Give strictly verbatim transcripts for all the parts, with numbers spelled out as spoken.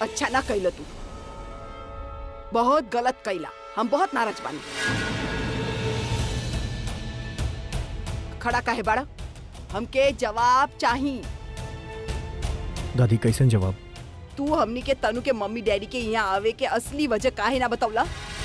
अच्छा ना कैला तू, बहुत गलत कैला। हम बहुत नाराज बानी। खड़ा काहे बाड़ा? हमके जवाब चाहिए। दादी कैसन जवाब? तू हमनी के तनु के मम्मी डैडी के यहाँ आवे के असली वजह काहे ना बतावला?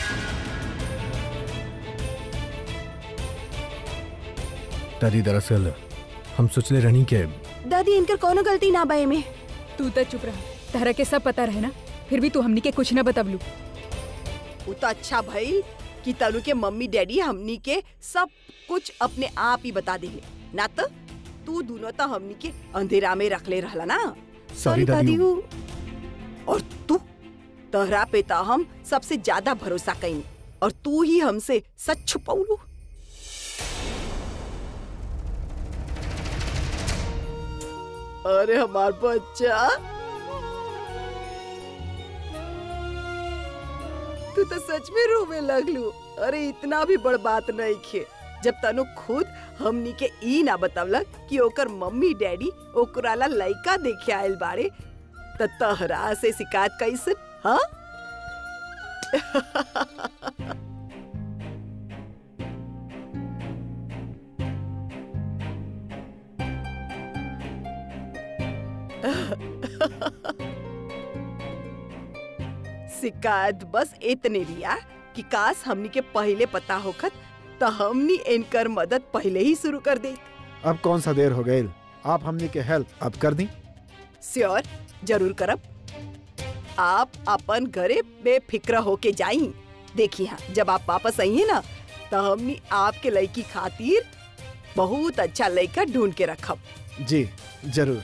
दादी दरअसल हम सोचले रहनी के दादी इनकर कोनो गलती ना बाए में। तू तो चुप रहा, तहरा के सब पता रहे ना, फिर भी तू हमनी के कुछ न बतवलू। वो तो अच्छा भाई कि तनु के मम्मी डैडी हमनी के सब कुछ अपने आप ही बता देले, ना तो तू दोनों तो हमनी के अंधेरा में रख ले रहला ना। सॉरी दादी। और तू, तहरा पे तो हम सबसे ज्यादा भरोसा कईनी और तू ही हमसे सच छुपौलू। अरे हमार बच्चा, तू तो सच में रोवे लगलू। अरे इतना भी बड़ बात नहीं खे जब तनु खुद हमनी के ई ना बतावलक कि ओकर मम्मी डैडी ओकरा ला लइका देखे आयल बाड़े, त तहरा से शिकायत कैसे? हाँ शिकायत बस इतने रिया कि काश हमनी के पहले पता होखत तो हमनी इनकर मदद पहले ही शुरू कर दे। अब कौन सा देर हो गई, आप हमनी के हेल्प अब कर दी। श्योर, जरूर करब। आप अपन घरे बेफिक्र होके जाई। देखिए हाँ, जब आप वापस आई है ना तो हमनी आपके लड़की खातिर बहुत अच्छा लड़का ढूंढ के रखब। जी जरूर।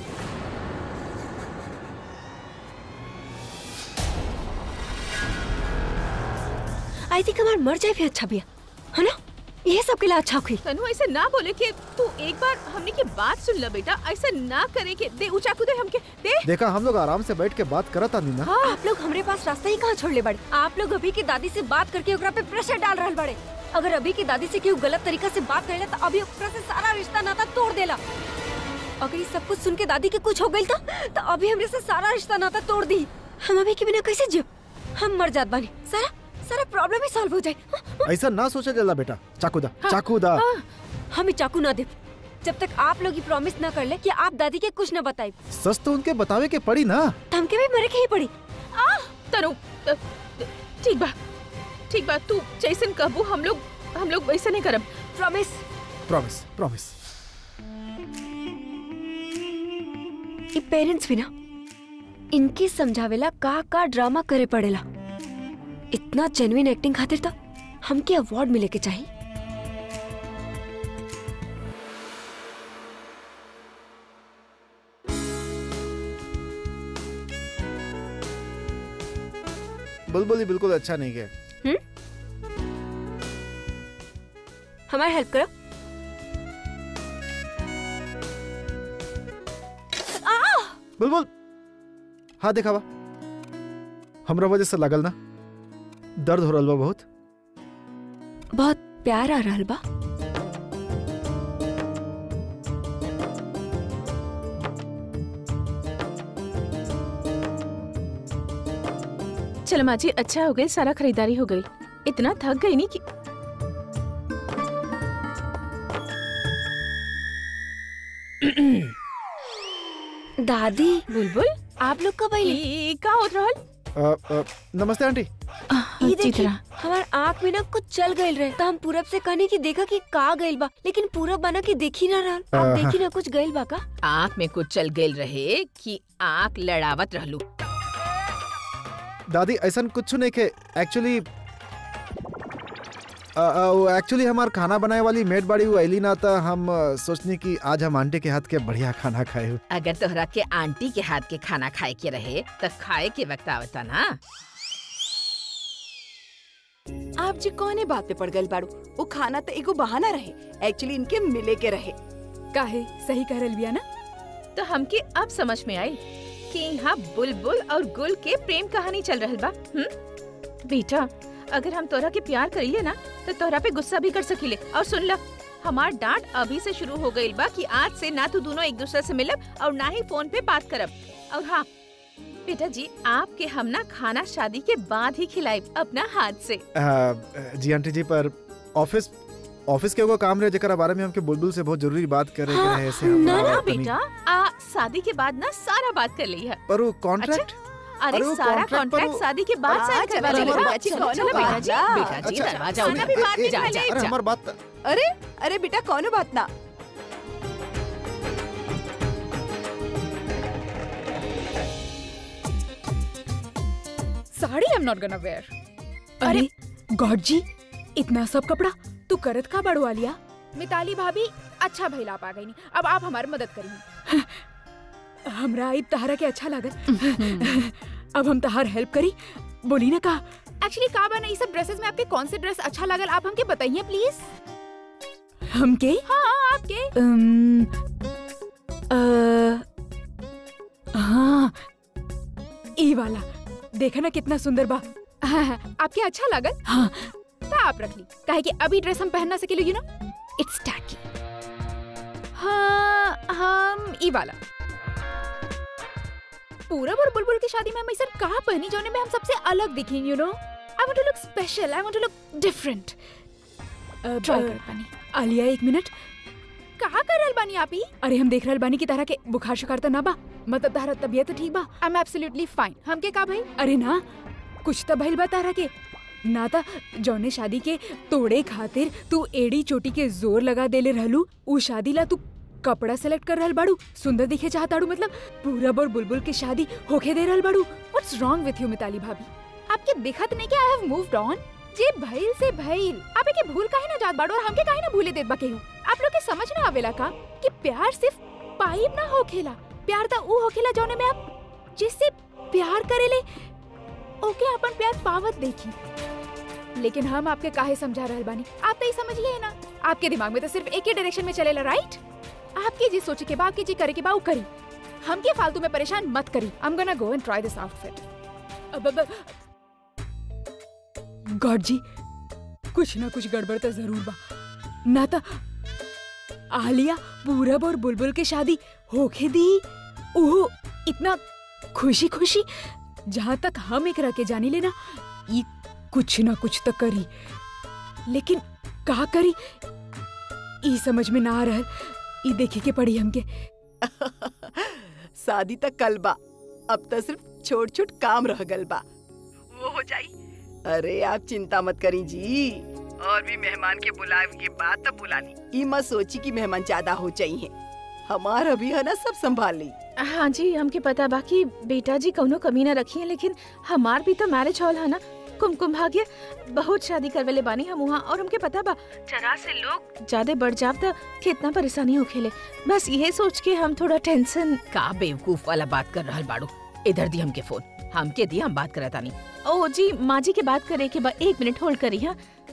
आई थिंक हमार मर जाए भी अच्छा भी है ना, ये सब के लिए अच्छा हुई। तनु ऐसे ना बोले कि तू एक बार हमने की बात सुन ले बेटा, ऐसा ना करे कि दे ऊंचा कूदे हमके दे। देखा हम लोग आराम से बैठ के बात करत आनी ना। हाँ, आप लोग हमारे पास रास्ता ही कहाँ छोड़ ले बड़े। आप लोग अभी की दादी से बात करके ओकरा पे प्रेशर डाल रहे बड़े। अगर अभी की दादी से क्यों गलत तरीका से बात करेला तो अभी ओकरा से सारा रिश्ता नाता तोड़ देला। अगर ये सब कुछ सुन के दादी के कुछ हो गई तो अभी हमरे से सारा रिश्ता नाता तोड़ दी। हम अभी के बिना कैसे जियो? हम मर जात बानी, सारा सारा प्रॉब्लम ही सॉल्व हो जाए। ऐसा ना सोचा जल्ला बेटा, चाकू दा। हाँ, चाकू दा। हाँ, हमें चाकू ना दे जब तक आप लोग ये प्रॉमिस ना कर ले कि आप दादी के कुछ ना बताए। सच तो उनके बतावे के पड़ी ना। हमके भी मरे के ही पड़ी। आ तनु ठीक बा, ठीक बा, तू जैसन कहबू हम लोग हम लोग वैसा नहीं करब। Promise promise promise. ये पेरेंट्स भी ना इनके समझावेला का का ड्रामा करे पड़ेला। इतना जेन्युइन एक्टिंग खातिर तो हमके अवार्ड मिले के चाहिए। बुलबुल बिल्कुल अच्छा नहीं किया। हम्म, हमारी हेल्प करो। बुलबुल हाँ देखावा, हमरा वजह से लगल ना दर्द हो रहा बा बहुत। बहुत प्यार आ रहा बा। चल माँ जी, अच्छा हो गई, सारा खरीदारी हो गई। इतना थक गई नहीं कि दादी बुलबुल आप लोग कब आई? ई का होत रहल? आ, आ, नमस्ते आंटी। ये देखिए हमार आँख में ना कुछ चल गइल रहे तो हम पूरब से कहने की देखा कि का गइल बा, लेकिन पूरब बना के देखी ना रहल। आप देखी ना कुछ गइल बा का? आँख में कुछ चल गइल रहे कि आँख लड़ावत रहलू? दादी ऐसा कुछ नहीं के एक्चुअली एक्चुअली हमार खाना बनाए वाली मेड बाड़ी वो अली ना था। हम सोचने की आज हम आंटी के हाथ के बढ़िया खाना खाए। अगर तोहरा के आंटी के हाथ के खाना खाए के रहे तो खाए के वक्त आवता ना। आप जी कौने बात पे पड़ गए बाड़ू? वो खाना तो एगो बहाना रहे, एक्चुअली इनके मिले के रहे। काहे सही कह रही बिया ना? तो हमके अब समझ में आई कि यहाँ बुलबुल और गुल के प्रेम कहानी चल रहल बा। हम्म बेटा, अगर हम तोरा के प्यार करीले ना तो तोरा पे गुस्सा भी कर सकीले। और सुन ला, हमार डांट अभी से शुरू हो गई बा कि आज से ना तू दोनों एक दूसरे से मिलब और ना ही फोन पे बात करब। और हाँ, बेटा जी आपके हम ना खाना शादी के बाद ही खिलाए अपना हाथ से। आ, जी आंटी जी, पर ऑफिस ऑफिस के वो काम रहे जेकर बारे में हमके बुलबुल से बहुत जरूरी बात करे के रहे से हम ना ना तनी- बेटा आ शादी के बाद ना सारा बात कर ली है। पर वो कॉन्ट्रैक्ट अरे अरे वो सारा contract पर कॉन्ट्रैक्ट वो- शादी के बाद साइन अच्छा, करवा चलो, लेगा। चलो, अच्छी चलो कौनो चलो बेटा जी बात ना। बेटा जी अच्छा, दरवाजा अच्छा, खाना भी ए- बाद में ए- खा ले अरे जा। हमार बात अरे अरे बेटा कौनो बात ना। Sari I am not gonna wear. अरे गॉड जी, इतना सब कपड़ा तू करत का बड़वा लिया? मिताली भाभी अच्छा भइला आप आ गई नहीं, अब आप हमारी मदद करी। हमरा आइब तहरा के अच्छा लागत। अब हम तहार हेल्प करी। बोली ना का एक्चुअली का बना, ये सब ड्रेसेस में आपके कौन से ड्रेस अच्छा लागल आप हमके बताइए प्लीज। हमके? हाँ आपके। अम, अ, हाँ ई वाला देखा ना कितना सुंदर बा। हाँ, हाँ, आपके अच्छा लागल? हाँ तो आप रख ली, काहे कि अभी ड्रेस हम पहन ना सकेले, यू नो इट्स टैकी। हाँ हम ई वाला पूरब और बुलबुल की शादी में हम ऐसा कहा पहनी जोने में हम सबसे अलग दिखें, you know I want to look special, I want to look different. Try कर पानी। आलिया एक मिनट, कहा कर रहल बानी आप ही? अरे हम देख रहल बानी की तरह के बुखार शुखार तो ना बा, मतलब तारा तबीयत ठीक बा? I am absolutely fine. हमके का भाई? अरे ना कुछ तो भइल बा तारा के ना ता जौने शादी के तोड़े खातिर तू एड़ी चोटी के जोर लगा देले रहलू, उ शादी ला तू कपड़ा सेलेक्ट कर रहल बाड़ू, सुंदर दिखे चाहताड़ू, मतलब पूरब और बुलबुल की शादी होके दे रहल बाड़ू। What's wrong with you Mitali भाभी? आपके दिखत नहीं कि आई हैव मूव्ड ऑन? जे भइल से भइल, आप के भूल काहे ना जात बाड़ू और हमके काहे ना भूले देत बा केहू? आप लोग के समझ ना आवेला का कि प्यार सिर्फ पाइप ना होखेला, प्यार ता उ होखेला जौने में आप जिससे प्यार करेले ओके अपन प्यार पावत देखी। लेकिन हम आपके काहे समझा रहल बानी? आप तो ही समझिए ना, आपके दिमाग में तो सिर्फ एक ही डायरेक्शन में चलेला, राइट? आपकी जी सोचे के बा, आपकी जी करे के बा उ करी, हमके फालतू में परेशान मत करी। I am gonna go and try this outfit. अब अब गॉड जी कुछ ना कुछ गड़बड़ तो जरूर बा, ना तो आलिया पूरब और बुलबुल की शादी होके दी ओह इतना खुशी खुशी। जहाँ तक हम एक रह के जानी लेना ये कुछ ना कुछ तो करी, लेकिन का करी ई समझ में ना आ रहल। ई देखे के पड़ी हमके। शादी तक कल बा, अब तो सिर्फ छोट छोट काम रह गल बा, वो हो जाई। अरे आप चिंता मत करी जी, और भी मेहमान के बुलावे के बाद तब बुलानी। ई मत सोची कि मेहमान ज्यादा हो चाहिए, हमारा भी है ना सब संभाल ली। हाँ जी हमके पता बाकी बेटा जी कौनो कमी ना रखी है, लेकिन हमार भी तो मैरिज हॉल है ना, कुमकुम भाग्य बहुत शादी करवेले बानी हम वहाँ, और हमके पता बा जरा से लोग ज्यादा बढ़ जाव तो कितना परेशानी होखेले। बस ये सोच के हम थोड़ा टेंशन। का बेवकूफ वाला बात कर रहल बाड़ू? इधर दी हमके फोन, हमके दी, हम बात करत तानी। ओ जी माँ जी के बात करे के बाद एक मिनट होल्ड करी। हाँ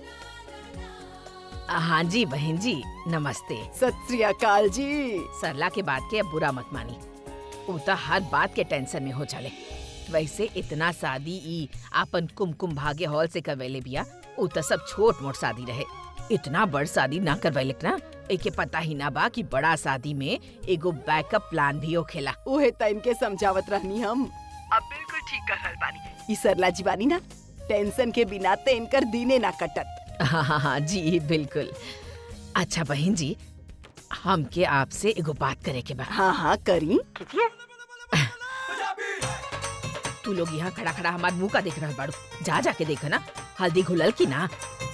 हाँ जी बहन जी नमस्ते। सत श्री अकाल जी। सरला के बात के अब बुरा मत मानी, उ तो हर बात के टेंशन में हो चले। वैसे इतना शादी ई आपन कुमकुम भाग्य हॉल से करवेले बिया, उ तो सब छोट मोट शादी रहे, इतना बड़ शादी ना करवेले ना। एके पता ही ना बा कि बड़ा शादी में एगो बैकअप प्लान भी होखेला। ओहे त इनके समझावत रहनी हम, अब बिल्कुल ठीक कर रहल बानी। ई सरला जी बानी ना, टेंशन के बिना ते इनकर दीने ना कटत। हाँ हाँ हाँ जी बिल्कुल। अच्छा बहन जी हमके आपसे एगो बात करे के बा। हाँ हाँ करी। तू लोग यहाँ खड़ा खड़ा हमार मुँह का देख रहल बाड़ू, जा जाके देखा ना हल्दी घुलल की ना।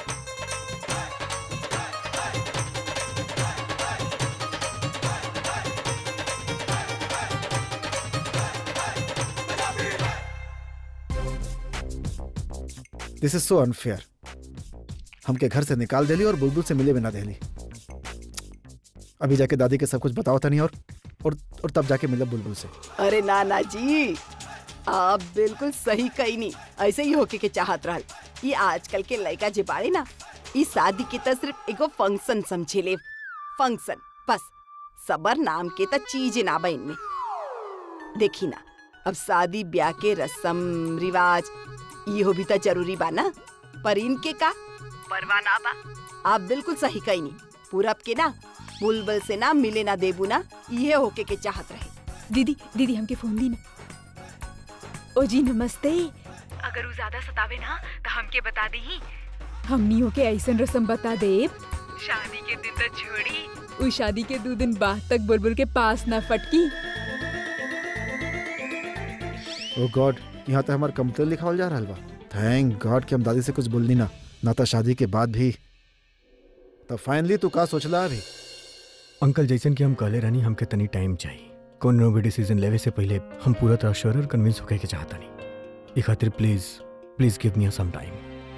This is so unfair. हमके घर से निकाल देली और बुलबुल से मिले बिना देली। अभी जाके दादी के सब कुछ बताओ था नहीं, और और, और तब जाके मिला बुलबुल से। अरे ना ना जी, आप बिल्कुल सही कही नहीं, ऐसे ही होके के चाहत रहल। ये आजकल के लड़का जे बाड़े ना, ई शादी के त सिर्फ एगो फंक्शन समझे ले, फंक्शन बस। सबर नाम के त चीज ना बा इनमें। देखी ना, अब शादी ब्याह के रस्म रिवाज इहो भी त जरूरी बा ना, पर इनके का परवाह ना बा। आप बिल्कुल सही कही नहीं, पूरब के ना बुलबुल से ना मिले ना देबू ना, ये होके के चाहत रहे। दीदी दीदी हमके फोन दी ना। ओ जी नमस्ते। अगर वो ज्यादा सतावे ना तो हमके बता दी, हमनियों के ऐसन रस्म बता देब शादी के दिन तक छोड़ी, उस शादी के दो दिन बाद तक बुलबुल के पास ना फटकी। ओ गॉड, यहाँ तो हमार कंप्यूटर लिखावल जा रहा बा। थैंक गॉड कि हम दादी से कुछ बोलनी ना ना तो शादी के बाद भी। तो फाइनली तू का सोचला अभी? अंकल जैसन कि हम कहले रहनी, हमके तनी टाइम चाहिए। कोनो भी डिसीजन लेवे से पहले हम पूरा तरह श्योर और कन्विंस होके के चाहता नहीं। ई खातिर please please give me some time.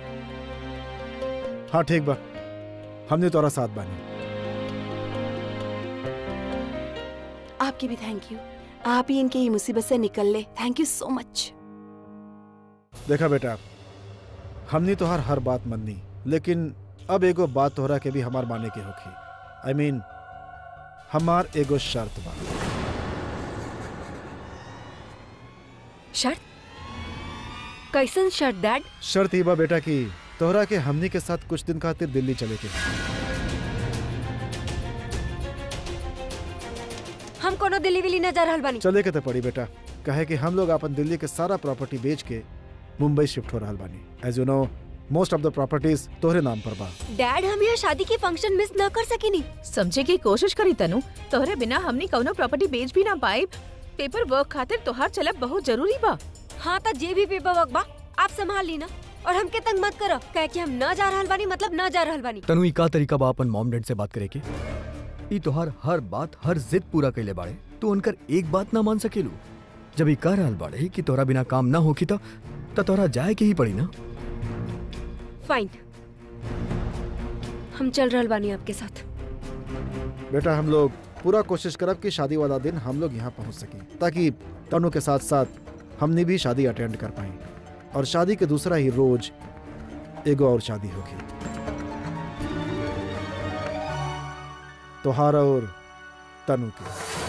हाँ ठीक बा, हमने तोरा साथ बानी। आपकी भी थैंक यू, आप ही इनके ये मुसीबत से निकल ले। Thank you so much. देखा बेटा, हमने तो हर हर बात मननी, लेकिन अब एगो बात तोहरा के भी हमार माने के होखी। आई I मीन mean, हमार एगो शर्त बा। शर्त? कैसन शर्त डैड? शर्त ही बा बेटा कि तोहरा के हमनी के साथ कुछ दिन खातिर दिल्ली चले के। हम कोनो दिल्ली विली न जा रहल बानी। चले के तो पड़ी बेटा, कहे कि हम लोग अपन दिल्ली के सारा प्रॉपर्टी बेच के मुंबई शिफ्ट हो रहल बानी। As you know most of the properties तोहरे नाम पर बा। डैड हम यहाँ शादी के फंक्शन मिस न कर सकेनी। समझे की कोशिश करी तनु, तोहरे बिना हमनी कौनो प्रॉपर्टी बेच भी ना पाए। पेपर वर्क खातिर तोहार चलब बहुत जरूरी बा। हाँ तो जे भी पेपर वर्क बा आप संभाल ली ना, और हमके तंग मत करो। कहे कि हम न जा रहल बानी मतलब न जा रहल बानी। तनु ई का तरीका बा अपन मॉम डैड से बात करे के? ई तोहार हर बात हर जिद पूरा कैले बाड़े, तू उनकर एक बात ना मान सकेलू। जब ई कह रहल बाड़े कि तोरा बिना काम ना होखी त त तोरा जाए के ही पड़ी ना। फाइन, हम चल रहल बानी आपके साथ। बेटा हम लोग पूरा कोशिश करब कि शादी वाला दिन हम लोग यहाँ पहुँच सकें, ताकि तनु के साथ साथ हमने भी शादी अटेंड कर पाए, और शादी के दूसरा ही रोज एगो और शादी होगी, तोहार और तनु की।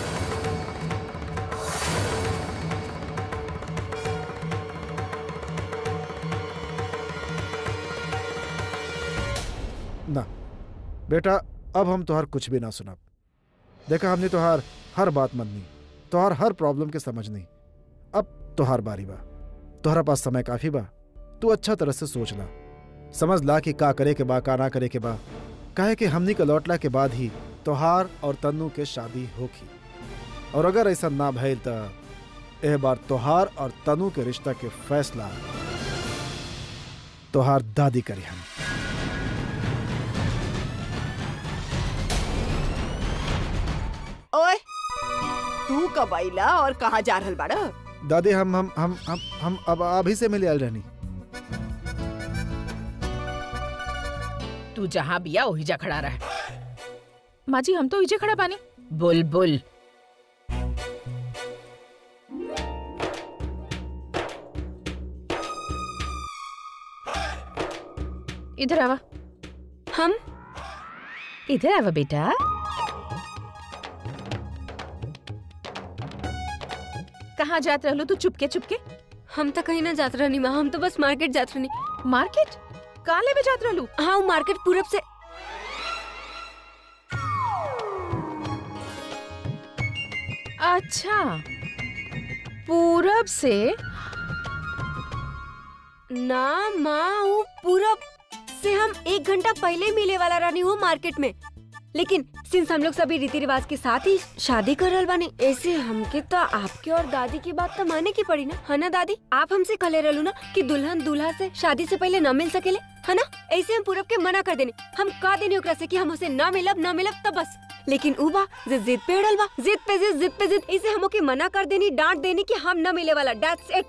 ना बेटा, अब हम तोहार कुछ भी ना सुनब। देखा हमने तोहार हर बात मननी, तोहार हर प्रॉब्लम के समझनी। अब तोहार बारी बा, तोहरा पास समय काफी बा। तू अच्छा तरह से सोच ला, समझ ला कि का करे के बा का ना करे के बा। काहे कि हमनी के लौटला के बाद ही तोहार और तन्नू के शादी होगी, और अगर ऐसा ना भइल त एह बार तोहार और तन्नू के रिश्ता के फैसला तोहार दादी करी। हम ओए, तू कब आइला और कहाँ जा रहल बाड़ा? दादी हम हम हम हम हम अब अभी से मिले आयल रहनी। तू जहाँ बिया वही जा खड़ा रहा। माँ जी हम तो इजे खड़ा बानी। बुलबुल इधर आवा। हम इधर आवा बेटा। कहाँ जात रहलू तू चुपके चुपके? हम तो कहीं ना जात रहनी माँ, हम तो बस मार्केट जात रहनी। मार्केट? काले में जात रहलू? हाँ वो मार्केट पूरब से। अच्छा पूरब से? ना माँ, वो पूरब से हम एक घंटा पहले मिले वाला रहनी वो मार्केट में, लेकिन सिंस हम लोग सभी रीति रिवाज के साथ ही शादी कर रहल बानी, ऐसे हमके तो आपके और दादी की बात तो माने की पड़ी ना, है ना दादी? आप हमसे कहले रहलू ना कि दुल्हन दूल्हा से शादी से पहले न मिल सकेले, है ना? ऐसे हम पूरब के मना कर देने। हम कह देने ओकरा से कि हम उसे न मिलब न मिलब तब बस, लेकिन उ बा जिद पे अड़ल बा, जिद पे जिद जिद पे जिद। ऐसे हम ओके मना कर देनी, डांट देनी कि हम न मिले वाला। That's it.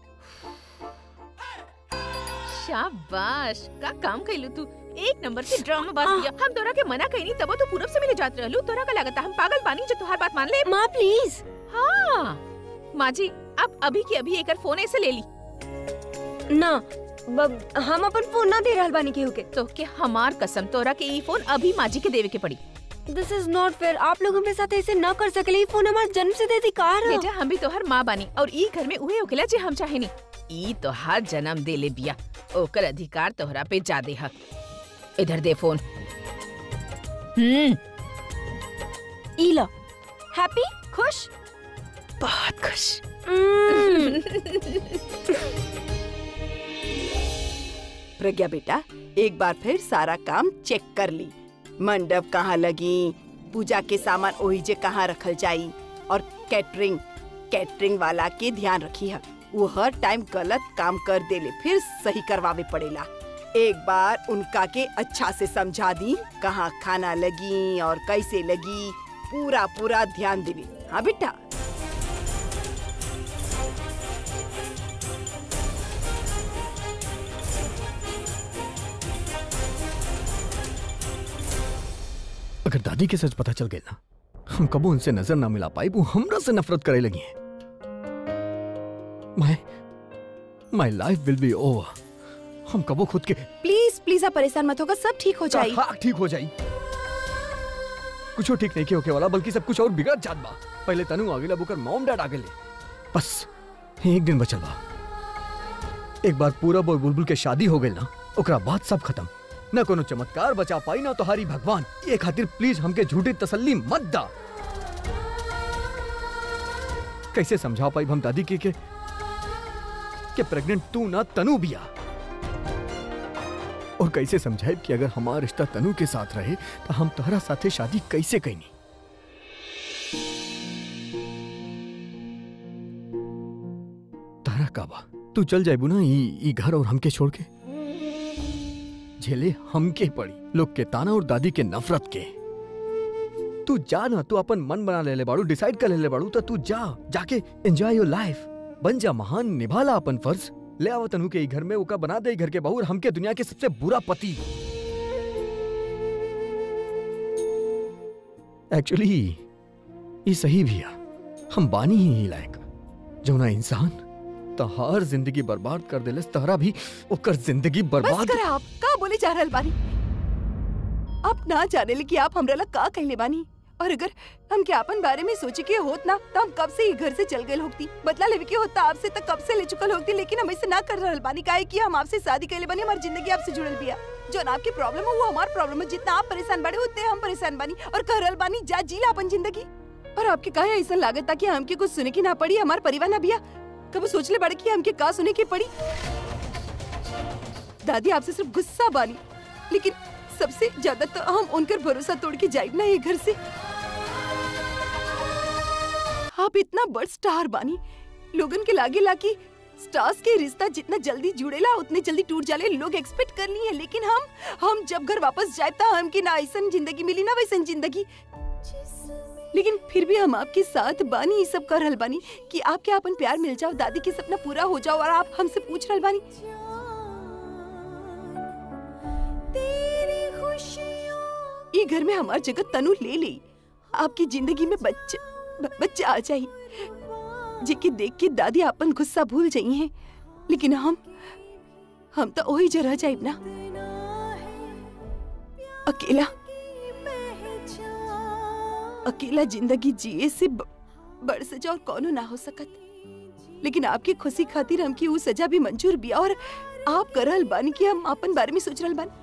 शाबाश, का काम कैलू तू। एक नंबर के ड्रामा बाज दिया। हम तोरा के मना कहीं तब तो पूरब से मिले जात रहलू। तोरा का लगता हम पागल बानी जो तुहार बात मान ले? माँ प्लीज। हाँ माँ जी, अब अभी की अभी एक फोन ऐसे ले ली ना, हम अपन फोन ना दे रहल बानी केहू के। तो के हमार कसम, तोरा के ई फोन अभी माँ जी के देवे के पड़ी। This is not fair. आप लोग हमारे साथ ऐसे न कर सकले। ये फोन हमारे जन्म से दे दी कार। बेटा हम भी तोहर माँ बानी और ई घर में उहे होकेला जे हम चाहेनी। ई तोहार जन्म दे ले बिया, ओकर अधिकार तोहरा पे जादे हक। इधर दे फोन। हम्म ई लो। हैप्पी? खुश? बहुत खुश। प्रज्ञा बेटा, एक बार फिर सारा काम चेक कर ली। मंडप कहाँ लगी, पूजा के सामान ओही जे कहाँ रखल जाई, और कैटरिंग कैटरिंग वाला के ध्यान रखी है। वो हर टाइम गलत काम कर देले, फिर सही करवावे पड़ेला। एक बार उनका के अच्छा से समझा दी कहाँ खाना लगी और कैसे लगी, पूरा पूरा ध्यान देवी। हाँ बेटा। अगर दादी के सच पता चल गए ना, हम कबो उनसे नजर ना मिला पाई, वो हमरा से नफरत करे लगी है। My my life will be over. हम कबो खुद के प्लीज प्लीज आप परेशान मत होगा, सब ठीक हो जाए। हाँ ठीक हो जाई। कुछ और ठीक नहीं के होके वाला, बल्कि सब कुछ और बिगड़ जात बा। पहले तनु आगे बुकर मॉम डैड आगे ले, बस एक दिन बचल बा। एक बार पूरब और बुलबुल के शादी हो गई ना, ओकरा बाद सब खत्म। न कोनो चमत्कार बचा पाई ना तोहारी भगवान। ये खातिर प्लीज हमके झूठी तसल्ली मत दा। कैसे समझा पाई हम दादी के के, के प्रेग्नेंट तू ना तनु बिया, और कैसे समझाए कि अगर हमारा रिश्ता तनु के साथ रहे तो हम तोहरा साथे शादी कैसे कैनी। तारा काबा तू चल जाए ना ई, ई घर और हमके छोड़ के, झेले हमके पड़ी लोग के ताना और दादी के नफरत के। तू जा ना, तू अपन मन बना ले ले बाड़ू, डिसाइड कर ले ले बाड़ू, तो तू जा, जाके एंजॉय योर लाइफ, बन जा महान, निभाला अपन फर्ज। ले आओ तनु के घर में, ओका बना दे घर के बहू, और हमके दुनिया के सबसे बुरा पति। एक्चुअली ये सही भी है, हम बानी ही लायक जो ना इंसान तो हर जिंदगी बर्बाद कर देले, तहरा भी ओकर जिंदगी बर्बाद। बस कर, आप का बोले जा रहल बानी। आप ना जाने ले कि आप हमरा ला का कहले बानी, और अगर हम के अपन बारे में सोचे के होत ना तो हम कब से ही घर से चल गए होती। बदला लेवे के होता आपसे तो कब से ले चुकल होती, लेकिन हम ऐसे ना कर रहल बानी। काहे कि हम आपसे शादी कहले बानी, हमारी जिंदगी आपसे जुड़ल बिया। जो ना आपकी प्रॉब्लम है वो हमार प्रॉब्लम है। जितना आप परेशान बाड़े उतने हम परेशान बानी, और कह रहल बानी जा जी ला अपन जिंदगी। और आपके काहे ऐसा लागत ताकि हमके कुछ सुने की ना पड़ी, हमार परिवार ना बिया। कब सोचले बड़े कि हमके का सुने की पड़ी। दादी आपसे सिर्फ गुस्सा बानी, लेकिन सबसे ज्यादा तो हम उनकर भरोसा तोड़ के जाइब ना ये घर से। आप इतना बड़ स्टार बानी, लोगन के लागे लागी स्टार्स के रिश्ता जितना जल्दी जुड़ेला उतने जल्दी टूट जाले, लोग एक्सपेक्ट कर ली है। लेकिन हम हम जब घर वापस जाए तो हमके ना ऐसन जिंदगी मिली ना वैसन जिंदगी। लेकिन फिर भी हम आपके साथ बानी, ये सब कर रहल बानी कि आपके अपन प्यार मिल जाओ, दादी के सपना पूरा हो जाओ, और आप हमसे पूछ रहल बानी। ये घर में हमार जगह तनु ले ली। आपकी जिंदगी में बच्चे ब, बच्चे आ जाई जिके देख के दादी अपन गुस्सा भूल जाई हैं। लेकिन हम हम तो वही जगह जाइब ना, अकेला अकेला जिंदगी जिए से ब, बड़ सजा और कौनो ना हो सकत। लेकिन आपकी खुशी खातिर हमकी वो सजा भी मंजूर बिया, और आप कर रहल बानी कि हम अपन बारे में सोच रहल बानी।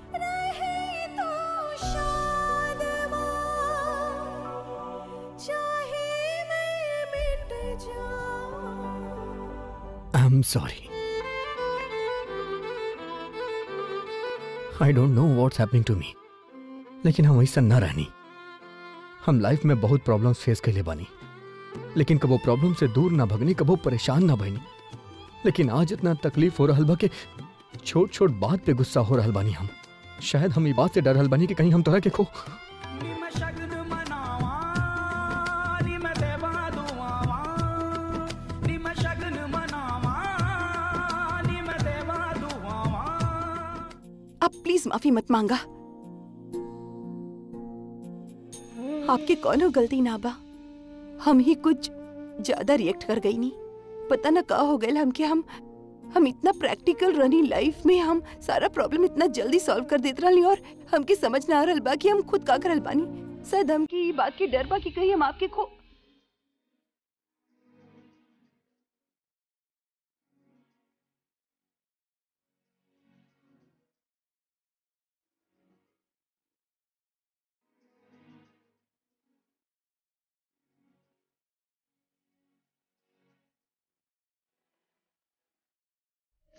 I'm sorry. I don't know what's happening to me. लेकिन हम ऐसा न रहनी। हम लाइफ में बहुत प्रॉब्लम्स फेस कर ले बानी, लेकिन कबो प्रॉब्लम से दूर ना भगनी, कबो परेशान ना बनी। लेकिन आज इतना तकलीफ हो रहल बा कि छोट छोट बात पे गुस्सा हो रहल बानी हम। शायद हम ये बात से डर रहल बानी कि कहीं हम तोरा के खो। आप प्लीज माफी मत मांगा, आपके कौनो गलती ना बा। हम ही कुछ ज्यादा रिएक्ट कर गई नी, पता ना का हो गए हमके। हम हम इतना प्रैक्टिकल रनी लाइफ में, हम सारा प्रॉब्लम इतना जल्दी सॉल्व कर देते रहनी, और हमके समझ ना आ रहल बा कि हम खुद का करल बानी। शायद हमकी ये बात की डर बा कि कहीं हम आपके खो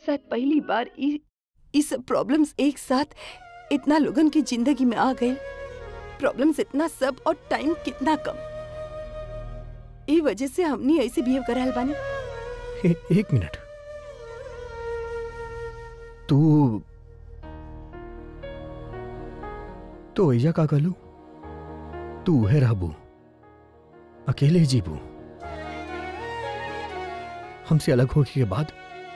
शायद पहली बार ई ई सब प्रॉब्लम्स एक साथ इतना लोगन की जिंदगी में आ गए। प्रॉब्लम्स इतना सब और टाइम कितना कम। ई वजह से हमनी ऐसे बिहेव कर रहल बानी। ए, एक मिनट, तू तो ऐजा का कहलू? तू है रहबू, अकेले जीबू, हमसे अलग होने के बाद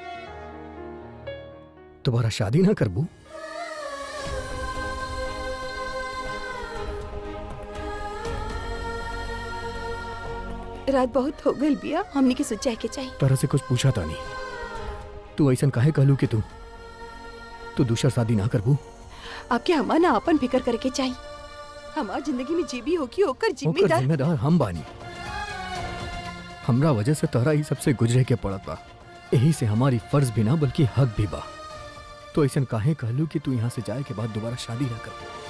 दोबारा शादी ना करबू? रात बहुत हो गई बिया, हमनी के सोचा के चाहिए। तरह से कुछ पूछा था नहीं, तू ऐसा काहे कहलू कि तू तू दूसरा शादी ना करबू? आपके हमार ना अपन फिक्र करके चाहिए। हमार जिंदगी में जे भी होगी ओकर ओकर जिम्मेदार। जिम्मेदार हम बानी। हमरा वजह से तोहरा ही सबसे गुजरे के पड़त बा। यही से हमारी फर्ज भी ना बल्कि हक भी बा। तो ऐसा काहे कहलू कि तू यहाँ से जाए के बाद दोबारा शादी ना कर?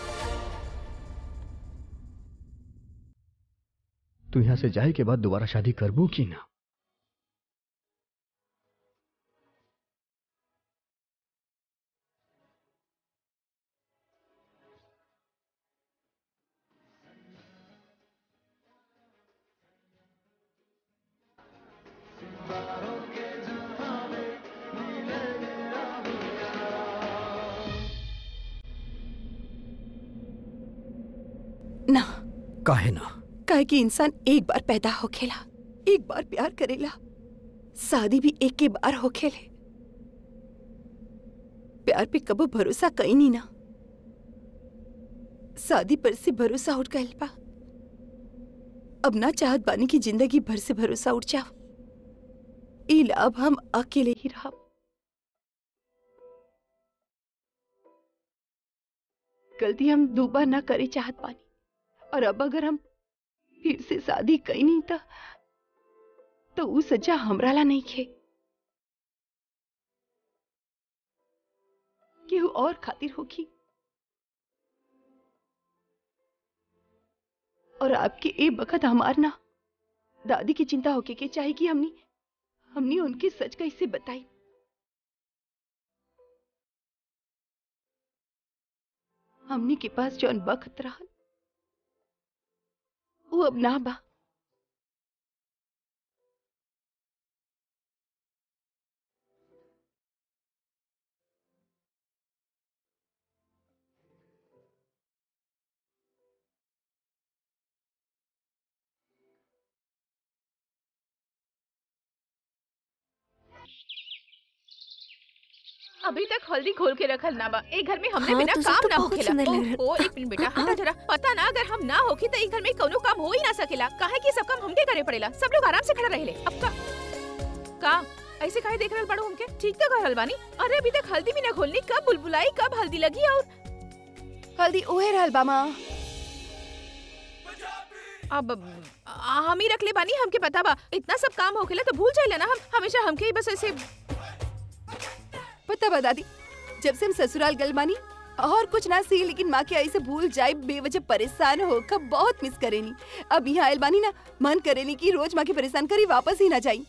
तू यहाँ से जाए के बाद दोबारा शादी करबू की ना? ना काहे ना? काहे कि इंसान एक बार पैदा होखेला, एक बार प्यार करेला, शादी भी एक के बार होखेले। प्यार पे कबो भरोसा कहीं नहीं ना, शादी पर से भरोसा उठ गइल बा। अब ना चाहत बानी की जिंदगी भर से भरोसा उठ जाओ। ई लाभ हम अकेले ही रहा। गलती हम दोबारा ना करे चाहत बानी, और अब अगर हम फिर से शादी कई नहीं था तो वो सजा हमरा ला नहीं खे, केहू और खातिर होगी। और आपके ए बखत हमार ना दादी की चिंता होके के चाहे कि हमनी हमनी उनकी सच कैसे बताई। हमनी के पास जौन बखत रहल वो अब ना बा। अभी तक हल्दी खोल के रखल ना बा। ए घर में हमने हाँ, बिना तो सब काम तो ना बहुत होखेला। सुंदर लग रहल। ओ, ओ एक मिनट बेटा, हटा जरा। पता ना अगर हम ना होखी तो ए घर में कोनो काम हो ही ना सकेला। काहे कि सब काम हमके करे पड़ेला। सब लोग आराम से खड़ा रहेले। अब का का ऐसे काहे देख रहल बाड़ू हमके? ठीक तो कहल बानी। अरे अभी तक हल्दी भी ना खोलनी, कब बुलबुलाई, कब हल्दी लगी? और हल्दी ओहे रहल बा माँ। अब आ, हम ही रख ले बानी, हमके पता बा। इतना सब काम होखेला तो भूल जाइला ना। हम हमेशा हमके ही बस ऐसे पता बा दादी, जब से हम ससुराल गल बानी और कुछ ना सी, लेकिन माँ के ऐसे भूल जाए, बेवजह परेशान होकर बहुत मिस करेनी। अब यहाँ आयल बानी ना, मन करेनी कि रोज माँ के परेशान करी वापस ही ना जाई।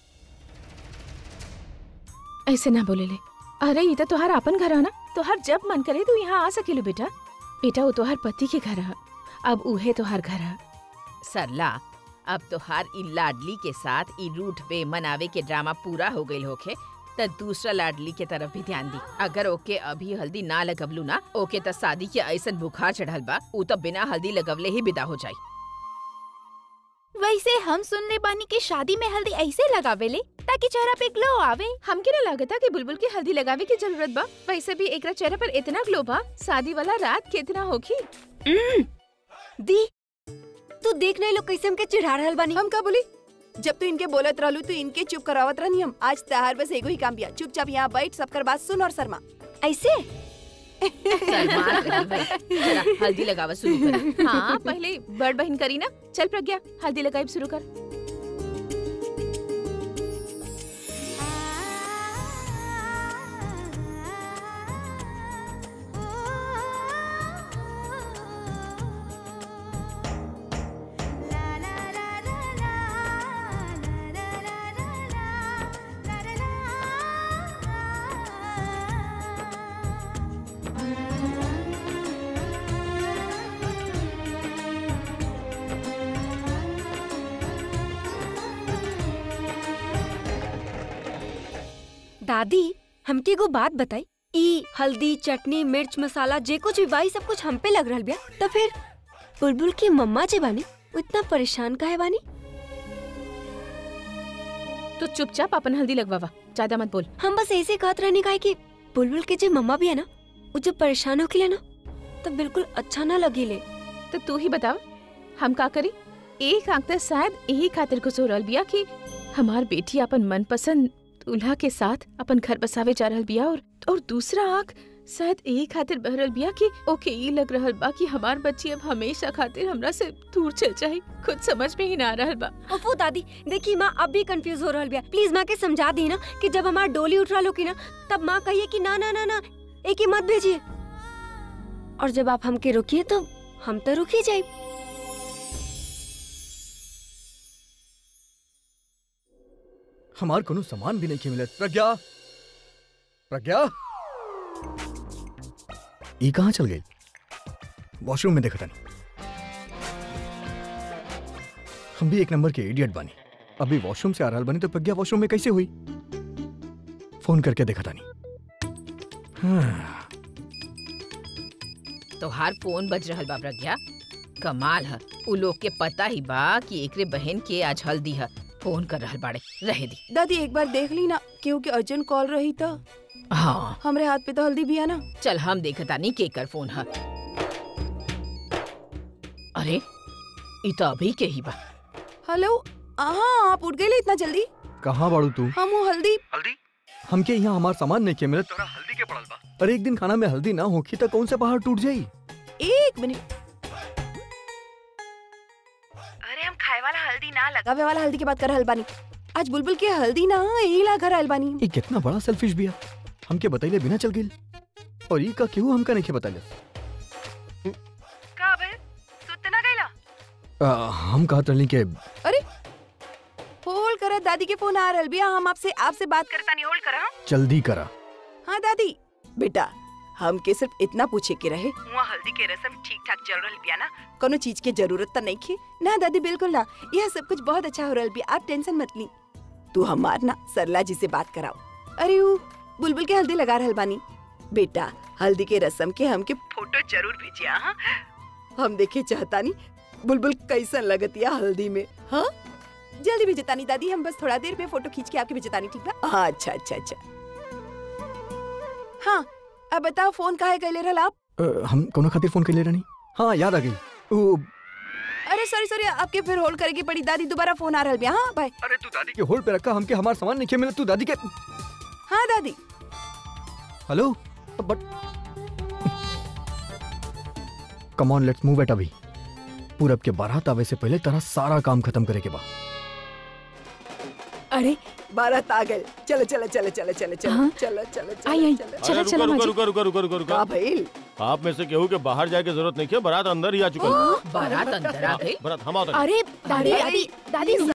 ऐसे ना बोले ले। अरे ये तो तोहार अपन घर है ना, तोहार जब मन करे तू यहाँ आ सकेलू बेटा। बेटा वो तोहार पति के घर है, अब उहे तोहार घर है। सरला, अब तोहार इ लाडली के साथ इ रूठ पे मनावे के ड्रामा पूरा हो गइल होखे त दूसरा लाडली के तरफ भी ध्यान दी। अगर ओके अभी हल्दी ना लगवलू ना, ओके त शादी के ऐसन बुखार चढ़ल बा, उ त बिना हल्दी लगवले ही विदा हो जाई। वैसे हम सुनने बानी की शादी में हल्दी ऐसे लगावेले ताकि चेहरा पे ग्लो आवे। हमके ना लागता कि बुलबुल की हल्दी लगावे की जरूरत बा। वैसे भी एकरा चेहरा पर इतना ग्लो बा, शादी वाला रात कितना होगी। दी तू देख नहीं लोग कैसे हमके चिढ़ा रहल बानी। हम का बोली? जब तू इनके बोलत रहलू तो इनके चुप करावत रहनी हम। आज तहार बस एगो ही काम बिया, चुपचाप यहाँ बैठ, सबकर बात सुन और शर्मा। ऐसे सलमान रही भाई, जरा हल्दी लगावा शुरू कर। हाँ पहले बड़ बहन करी ना। चल प्रज्ञा, हल्दी लगाई शुरू कर। दादी हमके एगो बात बताई, ई हल्दी चटनी मिर्च मसाला जे कुछ भी बाई सब कुछ हम पे लग रहल बिया, तो फिर बुलबुल की मम्मा जे बानी वो इतना परेशान काहे बानी? तो चुपचाप अपन हल्दी लगवावा, ज्यादा मत बोल। हम बस ऐसे कहत रहने का है कि बुलबुल के जे मम्मा भी है ना, वो जब परेशान होके ना तब बिल्कुल अच्छा ना लगेले। तो तू ही बताव हम का करी? एक आंख तो शायद यही खातिर को सो रहल बिया कि हमार बेटी अपन मनपसंद दूल्हा के साथ अपन घर बसावे जा रहल बिया, और और दूसरा आंख शायद यही खातिर बह रहल बिया कि ओके ई लग रहल बा कि हमार बच्ची अब हमेशा खातिर हमरा से दूर चल जाए। खुद समझ में ही ना आ रहल बा। ओफो दादी, देखी माँ अब भी कंफ्यूज हो रहल बिया। प्लीज माँ के समझा दी ना कि जब हमार डोली उठ रहल होगी ना तब माँ कहिए कि ना ना ना ना एक ही मत भेजिए, और जब आप हमके रोकिए तो हम तो रुक ही जाए। हमार कोनो सामान भी नहीं के मिलत। प्रज्ञा, प्रज्ञा, ई कहाँ चल गई? वॉशरूम में देखा था नहीं। हम भी एक नंबर के इडियट बानी। अभी वॉशरूम से आ रहल बनी तो प्रज्ञा वॉशरूम में कैसे हुई? फोन करके देखा था नहीं। हाँ। तोहार फोन बज रहल बा प्रज्ञा। कमाल है, उ लोग के पता ही बा कि एकरे बहन के आज हल्दी है। फोन कर रहल बाड़े, रहे दी। दादी एक बार देख ली ना, क्योंकि अर्जेंट कॉल रही था। हाँ हमरे हाथ पे तो हल्दी भी है ना। चल हम देखता नहीं के कर फोन है। अरे ई तो अभी के ही बा। हेलो, हाँ आप उठ गए इतना जल्दी? कहाँ बाड़ू तू? हम वो हल्दी हल्दी हमके यहाँ हमार सामान नहीं के मिलत। तोरा हल्दी के पड़ल बा। अरे एक दिन खाना में हल्दी ना होखी तो कौन से पहाड़ टूट जाई? एक मिनट। अरे हम खाए वाला हल्दी ना लगावे वाला हल्दी की बात कर रहल बानी। आज बुलबुल के हल्दी ना यही ला घर आयल बानी। ये कितना बड़ा सेल्फिश बिया। हमके बताइले बिना चल गइल, और ई का क्यों हमका नहीं बताइले? का बे सुते ना गइला? हम कहत रहली के अरे होल्ड करा, दादी के फोन आ रहल बिया। हम आपसे आपसे बात करता नहीं, होल्ड करा। जल्दी करा। हाँ दादी। बेटा हमके सिर्फ इतना पूछे के रहे, वहाँ हल्दी के रस्म ठीक ठाक चल रहल बिया ना? कोनो चीज के जरूरत तो नहीं खे ना? दादी बिल्कुल ना, यह सब कुछ बहुत अच्छा हो रहल बिया, आप टेंशन मत ली। तू हमार ना सरला जी से बात कराओ। अरे वो बुलबुल के हल्दी लगा रहल बानी। बेटा हल्दी के रस्म के हमके फोटो जरूर भेजिए। हाँ हम देखे चाहता नहीं बुलबुल कैसन लगतिया हल्दी में। हाँ जल्दी भेजतानी दादी, हम बस थोड़ा देर में फोटो खींच के आपके भेजतानी, ठीक बा? हाँ अच्छा अच्छा अच्छा। हाँ अब बताओ फोन काहे कैले रहल आप? आ, हम कोनो खातिर फोन कैले रहनी? हाँ याद आ गई। ओ अरे सॉरी सॉरी, आपके फिर होल्ड करेगी पड़ी दादी, दोबारा फोन आ रहल बिया। हाँ बाय। अरे तू दादी के होल्ड पे रखा, हमके हमार सामान नहीं के मिला। तू दादी के। हाँ दादी। Hello but come on let's move it. अभी पूरब के बारात आवे से पहले तेरा सारा काम खत्म करे के बा। अरे बारात आ गए, चलो चलो चलो चलो चलो चलो हाँ? चलो चलो आई आई चलो चला अरे चला रुका माजी। रुका रुका रुका रुका रुका का भइल? आप में से केहू के बाहर जाए की जरूरत नहीं है, बारात अंदर ही आ चुका है। बारात अंदर आ गई। बारात हम आओ। अरे दादी अरे, दादी दादी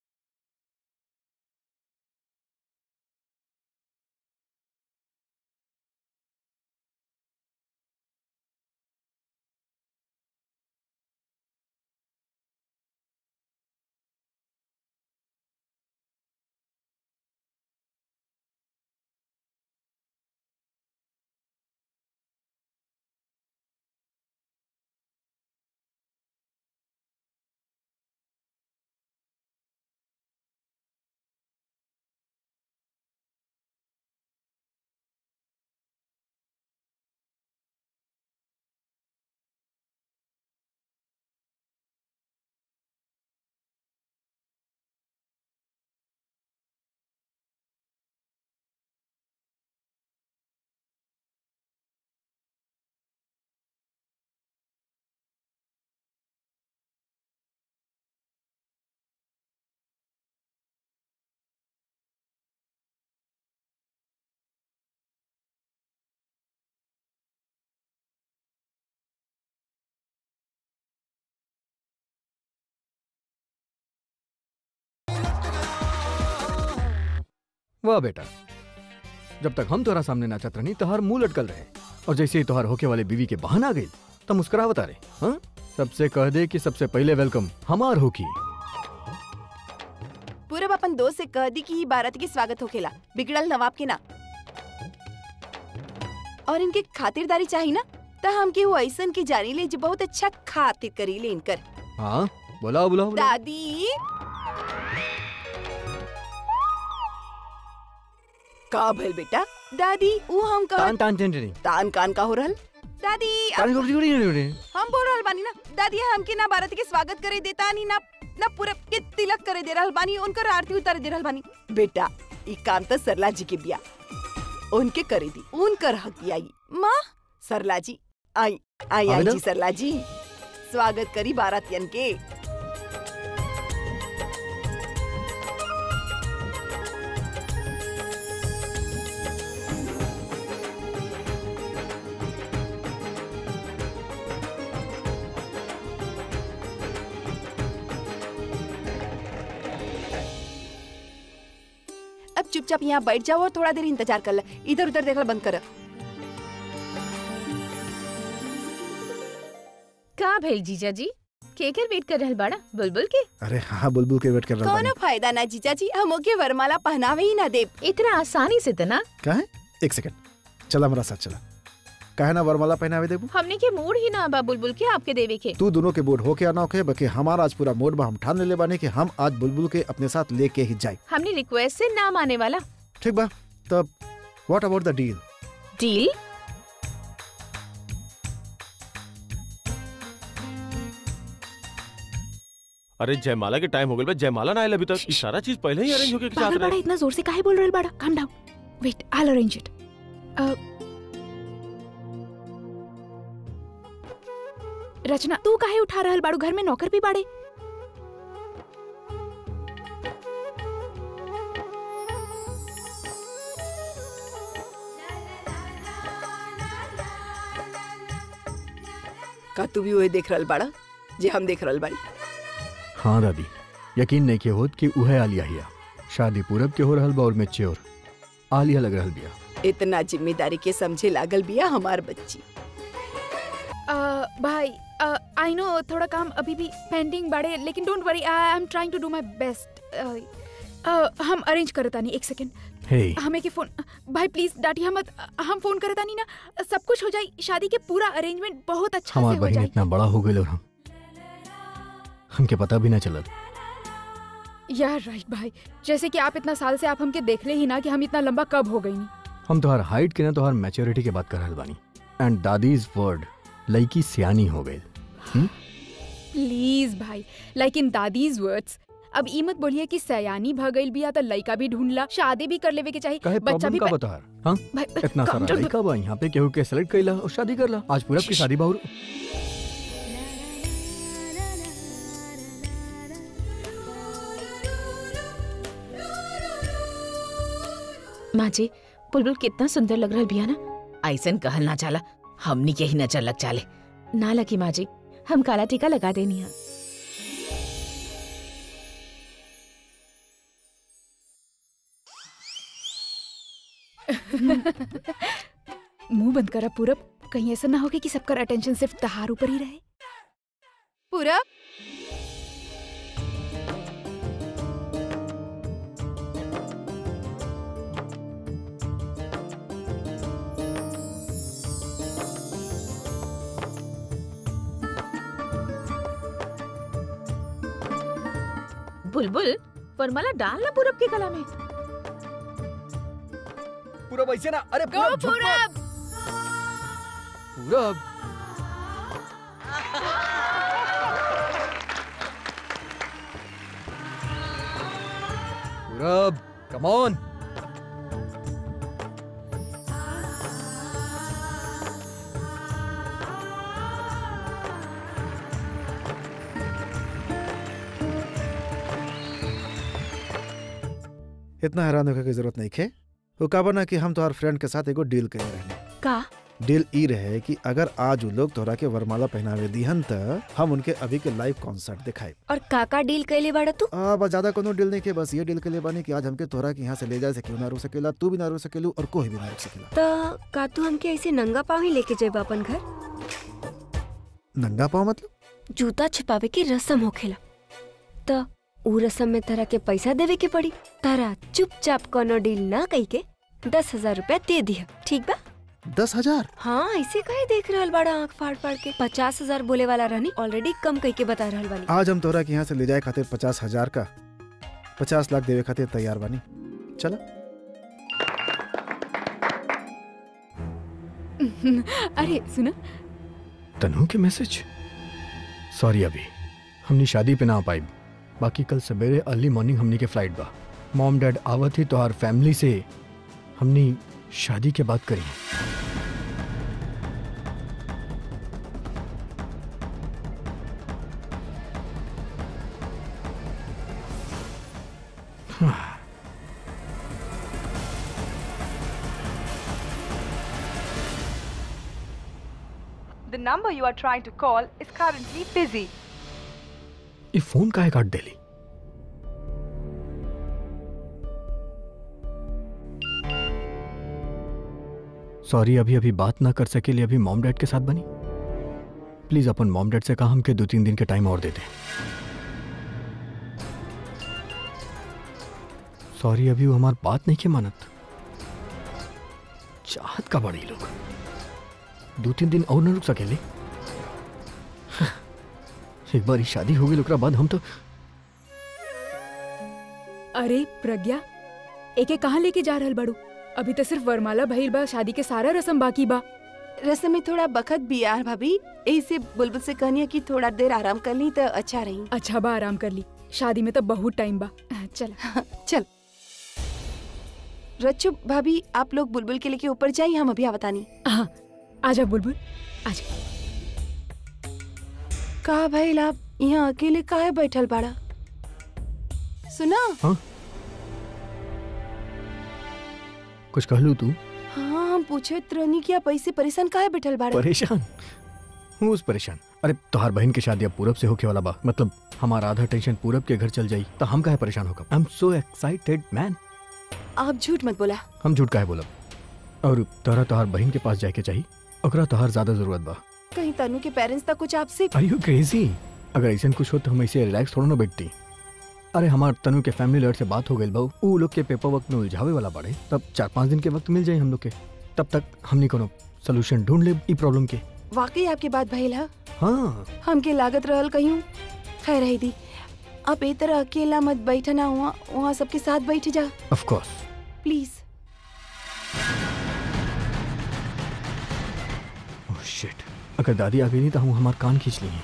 वाह बेटा, जब तक हम तोहरा सामने नाचत रहनी तोहार मुंह लटकल रहे, और जैसे ही तोहार होके वाले बीवी के बहाना आ गई तो मुस्कुरावत आ रहे। हाँ सबसे कह दे कि सबसे पहले वेलकम हमार होकी। पूरब अपन अपन दोस्त से कह दी कि बारात के स्वागत होखेला, बिगड़ल नवाब के ना। और इनके खातिरदारी चाहिए ना, तो हमके वो ऐसन के जानी ले जो बहुत अच्छा खातिर करी ले इनकर। हाँ बोला बोला बोला। दादी का भइल बेटा? दादी वो हम कह तान तान टेंशन नहीं। तान कान का हो रहल? दादी तान को जोड़ी नहीं जोड़ी। हम बोल रहल बानी ना, दादी हमके ना बारात के स्वागत करे देता नी ना ना पूरा के तिलक करे दे रहल बानी, उनकर आरती उतारे दे रहल बानी। बेटा ई काम तो सरला जी के बिया उनके करे दी, उनकर हक आई। माँ सरला जी आई आई आई जी, सरला जी स्वागत करी बारातियन के। अब चुपचाप यहाँ बैठ जाओ और थोड़ा देर इंतजार कर ले, इधर उधर देखना बंद कर। का भइल जीजा जी? केकर वेट कर रहल बाड़ा? बुलबुल के? अरे हाँ बुलबुल के वेट कर रहा कोनो फायदा ना जीजा जी, हम ओके वरमाला पहनावे ही ना दे। इतना आसानी से तना? क्या है? एक सेकंड, चला हमारा साथ चला। काहे ना वरमाला पहनावे देबू? हमने के मूड ही ना बा बुलबुल के आपके देवे के। तू दोनों के मूड हो के आना होके, बाकी हमारा आज पूरा मूड बा। हम ठान ले बाने कि हम आज बुलबुल के अपने साथ लेके ही जाए। हमने रिक्वेस्ट से ना माने वाला। ठीक बा, तब what about the deal? Deal? अरे जयमाला के टाइम हो गया, जयमाला ना आयल अभी तक। ये सारा चीज पहले ही अरेंज होके के साथ पागल बड़ा रहे। इतना जोर से काहे बोल रहल बाड़ा? Calm down, wait I will arrange it. Rachna तू काहे उठा रहल बाड़ू? घर में नौकर भी बाड़े। का तू भी वही देख रहल बाड़ा जे हम देख रहल बाड़ी? हाँ दादी, यकीन नहीं के होत कि उहे आलिया हिया। शादी पूरब के हो रहल बा और मैच्योर आलिया लग रहल बिया। इतना जिम्मेदारी के समझे लागल बिया हमार बच्ची। आ, भाई आई नो थोड़ा काम अभी भी पेंडिंग बाड़े, लेकिन don't worry, I am trying to do my best. हम अरेंज करता नहीं। एक सेकंड, हे हमें के फोन भाई प्लीज डांटिया मत, हम फोन करता नहीं ना, सब कुछ हो जाए। शादी के पूरा अरेंजमेंट बहुत अच्छा हमार से हो बहन जाए। इतना बड़ा हो गए और हम हमके पता भी ना चलत। यार राइट भाई, जैसे कि आप इतना साल से आप हमके देख ले ही ना कि हम इतना लंबा कब हो गई नहीं। हम तोहार हाइट के ना तोहार मैच्योरिटी के बात कर रहल बानी। एंड दादीज वर्ड लड़की सियानी हो गई। प्लीज भाई, लाइक इन दादीज वर्ड्स। अब ई मत बोलिए कि सयानी भ गइल बिया तो लड़का भी ढूंढला, शादी भी कर लेवे के चाहिए, काहे बच्चा प्रॉब्लम भी का प- बता? हां भाई, इतना calm सारा down, लड़का बा यहाँ पे, केहू के सेलेक्ट कइला और शादी करला। आज पूरब की शादी बाहुर। माँ जी, बुलबुल कितना सुंदर लग रहा बिया ना। ऐसन कहल ना चाला, हमनी के ही नजर लग चाले। ना लगी माँ जी, हम काला टीका लगा देनी है। मुंह बंद करा पूरब, कहीं ऐसा ना हो कि सबका अटेंशन सिर्फ तहार ऊपर ही रहे। पूरब बुलबुल वरमाला डाल ना पूरब के गला में। पूरब ऐसे ना, अरे गो पूरब। पूरब पूरब कम ऑन। इतना हैरान होने की जरूरत नहीं खे। वो का बना कि हम तोहर फ्रेंड के साथ एगो डील करे रहने। का डील ई रहे कि अगर आज उ लोग तोहरा के वरमाला पहनावे दिहन त हम उनके अभी के लाइव कॉन्सर्ट दिखाए। और काका डील कैले बाड़ा तू? आ बस ज्यादा कोनो डील नहीं के, बस ये डील के लिए बानी कि आज हमके तोहरा के यहाँ से ले जाए से क्यों ना रुक सकेला, तू भी ना रुक सकेलू और कोई भी ना रुक सकेला। तो का तू हमके ऐसे नंगा पाँव ही लेके जाए अपन घर? नंगा पाँव मतलब? जूता छिपावे की रस्म होखेला। तो ऊ रस्म में तरह के पैसा देवे के पड़ी। तारा चुपचाप कोनो डील ना कई के दस हजार रुपया दे दिया, ठीक बा? दस हजार? हाँ, ऐसे कहे देख रहल बड़ा आँख फाड़ फाड़ के। पचास हजार बोले वाला रहनी, ऑलरेडी कम कई के बता रहल बानी। आज हम तोरा के यहाँ से ले जाए खातिर पचास हजार का पचास लाख देवे खातिर तैयार बानी। चला। अरे सुना, तनु के मैसेज। सॉरी अभी हमनी शादी पे ना आ पाई, बाकी कल सवेरे अर्ली मॉर्निंग हमनी के फ्लाइट बा। मॉम डैड आवत ही तो हर फैमिली से हमनी शादी के बात करी। The number you are trying to call is currently busy. ये फोन काहे काट देली? सॉरी अभी अभी बात ना कर सकेली, अभी मॉम डैड के साथ बनी। प्लीज अपन मॉम डैड से कहा हमके दो तीन दिन के टाइम और दे दे। सॉरी अभी वो हमार बात नहीं के मानत। चाहत का बड़ी लोग दो तीन दिन और न रुक सकेले। एक बार शादी हो गई ओकरा बाद हम तो। अरे प्रज्ञा, एके कहाँ लेके जा रहल बाड़ू? अभी तो सिर्फ वरमाला भइल बा, शादी के सारा रस्म बाकी बा। रस्म में थोड़ा बखत भी यार भाभी, ऐसे बुलबुल से कहनी कि थोड़ा देर आराम कर ली तो अच्छा रही। अच्छा बा, आराम कर ली, शादी में तो बहुत टाइम बा। चल चल रच्चू भाभी, आप लोग बुलबुल के लेके ऊपर जाइए, हम अभी आवतानी। हाँ आजा बुलबुल आजा। का भाई आप यहाँ अकेले काहे बैठल बाड़ा? सुना? हाँ? कुछ कह लू तू? हाँ हम पूछे त्रनी कि आप ऐसे परेशान काहे बैठल बाड़ा? परेशान हूँ उस परेशान। अरे तोहार बहन की शादी अब पूरब से होके वाला बा, मतलब हमारा आधा टेंशन पूरब के घर चल जाई तो हम काहे परेशान होगा? I am so excited man. आप झूठ मत बोला। हम झूठ काहे बोलब? और तोहरा तोहार बहन के पास जाके चाहिए, ओकरा तोहार ज्यादा जरूरत बा। कहीं तनु के पेरेंट्स तक कुछ आपसे? Are you crazy? अगर ऐसा कुछ हो तो हम ऐसे रिलैक्स थोड़ा ना बैठती। अरे हमार तनु के फैमिली लॉयर से बात हो गई बाऊ, वो लोग के पेपर वर्क में उलझावे वाला बाड़े, तब चार पाँच दिन के वक्त मिल जाए हम लोग के, तब तक हमने कोनो सोल्यूशन ढूंढ ले ई प्रॉब्लम के। वाकई आपकी बात भइल है? हाँ हमके लागत रहल कहीं। खैर रही दी, आप ए तरह अकेला मत बैठना, हुआ वहाँ सबके साथ बैठ जा। Of course please. Oh shit, अगर दादी आ गई नहीं तो हम हमार कान खींच लिए।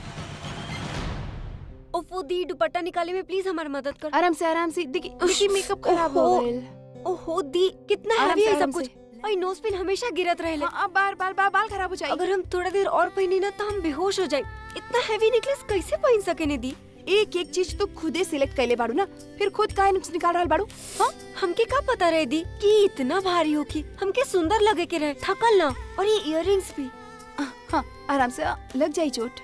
ओफो दी, दुपट्टा निकाले में प्लीज हमारी मदद कर। आराम से आराम से। देखिए देखिए मेकअप खराब हो गया। ओहो दी, कितना आराम हैवी से, है आराम सब कुछ। से। और नोज पिन हमेशा गिरत रहे। हाँ, बार बार बार बाल खराब हो जाए। अगर हम थोड़ा देर और पहनी ना तो हम बेहोश हो जाए। इतना हैवी नेकलेस कैसे पहन सके ने दी? एक एक चीज तो खुदे सिलेक्ट कैले बाड़ू ना, फिर खुद काहे नुक्स निकाल रहल बाड़ू? हाँ, हमके का पता रहे दी कि इतना भारी होगी। हमके सुंदर लगे के रहे, थकल ना। और ये इयररिंग्स भी। हाँ आराम से, लग जाए चोट।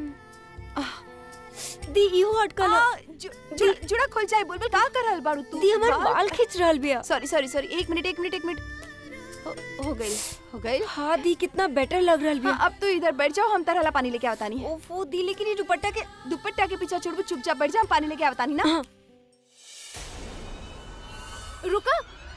दी इहो अटकल। जुड़ा जुड़ा खोल जाए। बुलबुल का कर रहल बाड़ू तू? दी हमार बाल खींच रहल बिया। सॉरी सॉरी सॉरी, एक मिनट एक मिनट एक मिनट। हो, हो गई हो गई। हाँ दी, कितना बेटर लग रहल बिया। हाँ, अब तो इधर बैठ जाओ, हम तरह पानी लेके आवतानी है। ओफो दी, लेकिन ये दुपट्टा के दुपट्टा के पीछे छोड़ चुपचाप बैठ जा, हम पानी लेके आवतानी ना। रुका